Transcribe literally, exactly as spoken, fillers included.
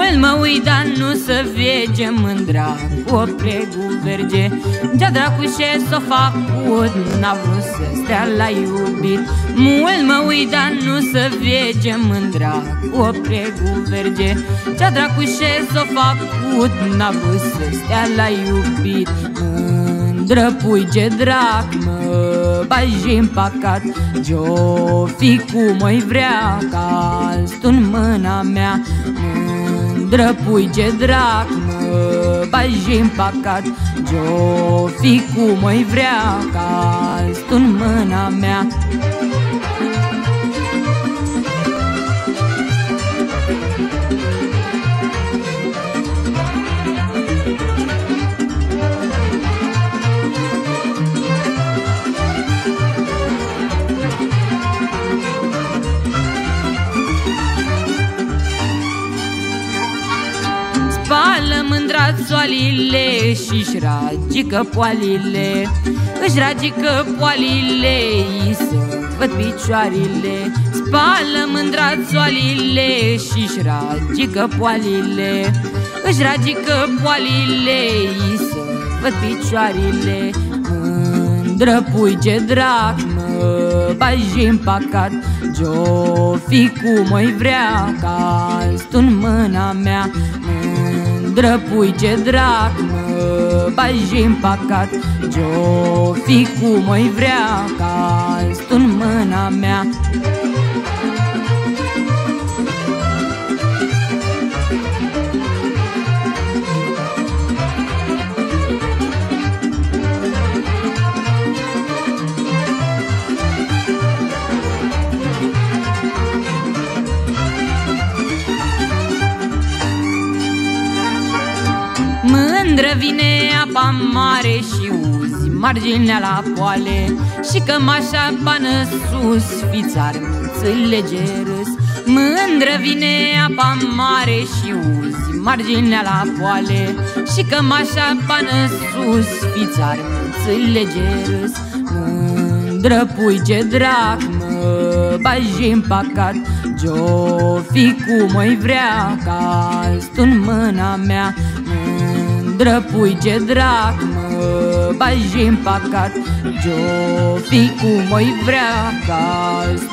Mult mă uit, dar nu să vege mândra cu o pregu verge. Ce-a dracu ce s-o făcut, n-a vrut să stea la iubit. Mult mă uit, dar nu să vege mândra cu o pregu verge. Ce-a dracu ce s-o făcut, n-a vrut să stea la iubit. Mândră pui, ce drac mă bagi-n păcat, ce-o fi cum o-i vrea ca stu în mâna mea. Mândră pui, ce drac mă bagi-n păcat, ce-o fi cum o-i vrea ca stu în mâna mea. Spală mândra soalile și-și ragică poalile, își ragică poalile, i să văd picioarele. Spală mândra soalile și-și ragică poalile, își ragică poalile, i să văd picioarele. Mândră pui, ce drac mă bagi-n păcat, ce-o fi cum o-i vrea ca stu în mâna mea. Mândră pui, ce drac mă bagi-n păcat, ce-o fi cum o-i vrea ca stu în mâna mea. Mândră vine apa mare și uzi marginea la poale, și cămașa pană sus, fițar mâțâle gerâs. Mândră vine apa mare și uzi marginea la poale, și cămașa pană sus, fițar mâțâle gerâs. Mândră pui, ce drac mă bagi-n păcat, ce-o fi cum o-i vrea ca stu în mâna mea. Mândră pui, ce drac mă bagi-n păcat, ce-o fi cum o-i vrea ca